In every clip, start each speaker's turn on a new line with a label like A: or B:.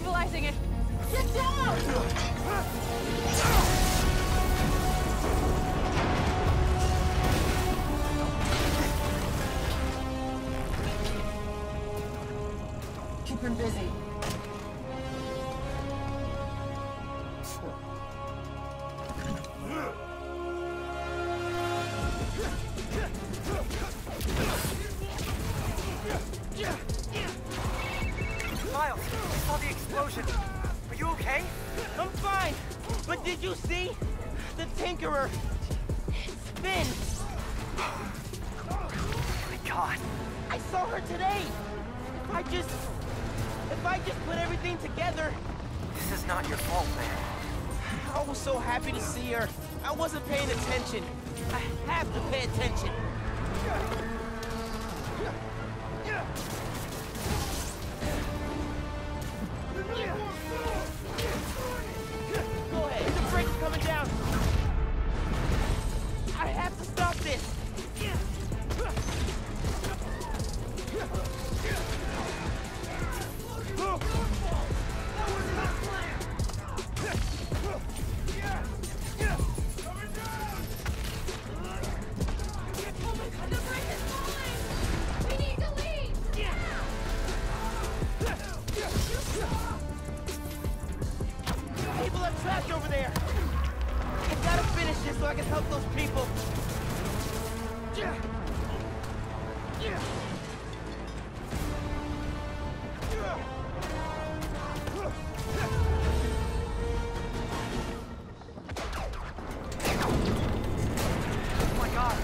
A: stabilizing it. Get down!
B: Keep him busy.
C: Miles, I saw the explosion. Are you okay?
D: I'm fine, but did you see? The Tinkerer! Spin!
C: Oh my God.
D: I saw her today! If I just put everything together...
C: This is not your fault, man.
D: I was so happy to see her. I wasn't paying attention. I have to pay attention. Go ahead. The brake's coming down. I have to stop this. People are trapped over there. I gotta finish this so I can help those people.
C: Oh my God.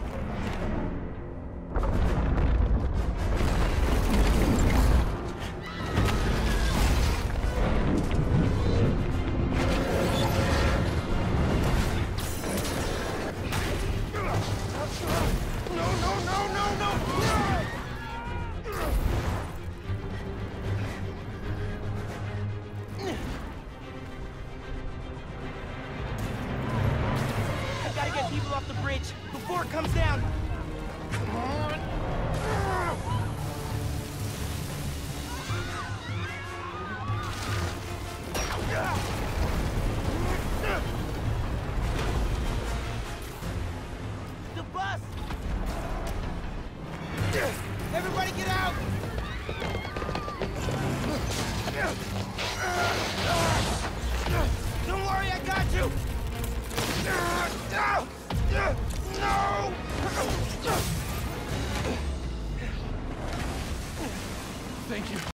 D: I gotta get people off the bridge before it comes down. Come on. The bus! Everybody get out! Don't worry, I got you! No!
B: Thank you.